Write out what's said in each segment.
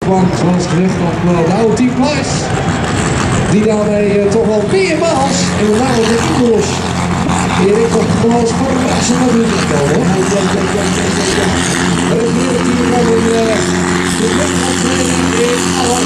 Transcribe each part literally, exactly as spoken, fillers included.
Want zoals gezegd op uh, de oude Team Plus, die daarmee uh, toch wel meermaals, en met name de Eagles, Erik op gewoon verrassen natuurlijk komen. Het is nu natuurlijk wel een de wedstrijdtraining in alle.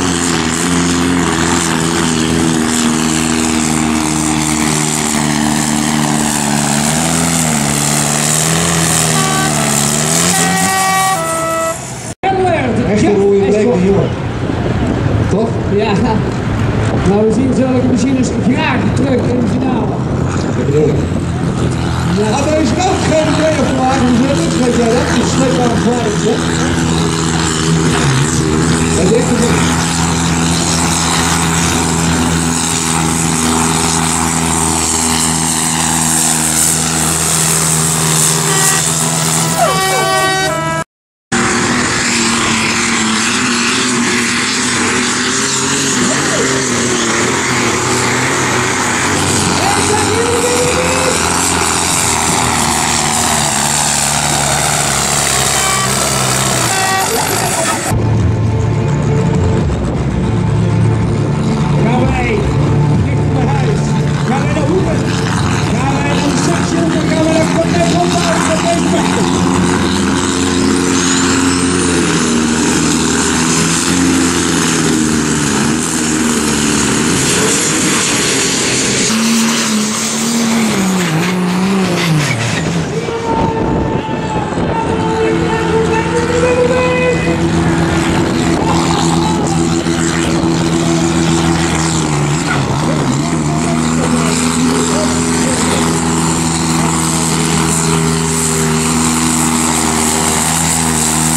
Echt een rode breken, jongen. Toch? Ja. Nou, we zien zulke machines graag terug in de finale. Dat bedoel ik. Ja. Ah, er is ook geen breken op de wagen gezet. Weet jij dat? Die sleepbare verwarring, hè? Dat denk ik niet.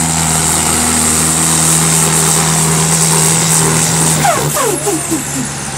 Thank you.